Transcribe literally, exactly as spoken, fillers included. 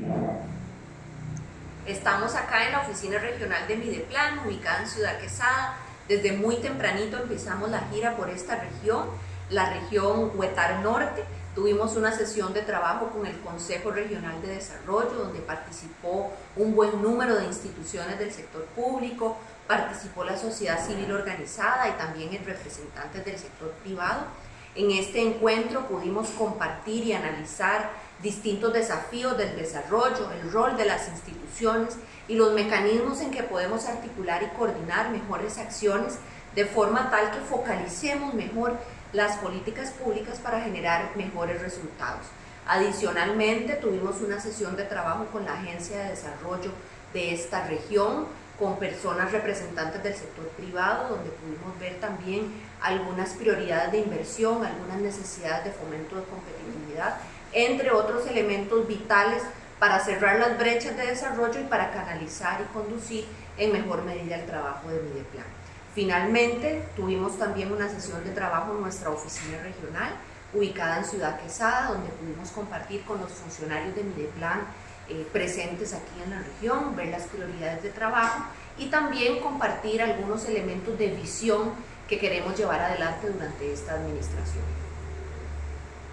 Estamos acá en la oficina regional de Mideplan, ubicada en Ciudad Quesada. Desde muy tempranito empezamos la gira por esta región, la región Huetar Norte. Tuvimos una sesión de trabajo con el Consejo Regional de Desarrollo, donde participó un buen número de instituciones del sector público, participó la sociedad civil organizada y también el representantes del sector privado. En este encuentro pudimos compartir y analizar distintos desafíos del desarrollo, el rol de las instituciones y los mecanismos en que podemos articular y coordinar mejores acciones de forma tal que focalicemos mejor las políticas públicas para generar mejores resultados. Adicionalmente, tuvimos una sesión de trabajo con la Agencia de Desarrollo de esta región, con personas representantes del sector privado, donde pudimos ver también algunas prioridades de inversión, algunas necesidades de fomento de competitividad, entre otros elementos vitales para cerrar las brechas de desarrollo y para canalizar y conducir en mejor medida el trabajo de Mideplan. Finalmente, tuvimos también una sesión de trabajo en nuestra oficina regional, ubicada en Ciudad Quesada, donde pudimos compartir con los funcionarios de Mideplan eh, presentes aquí en la región, ver las prioridades de trabajo y también compartir algunos elementos de visión que queremos llevar adelante durante esta administración.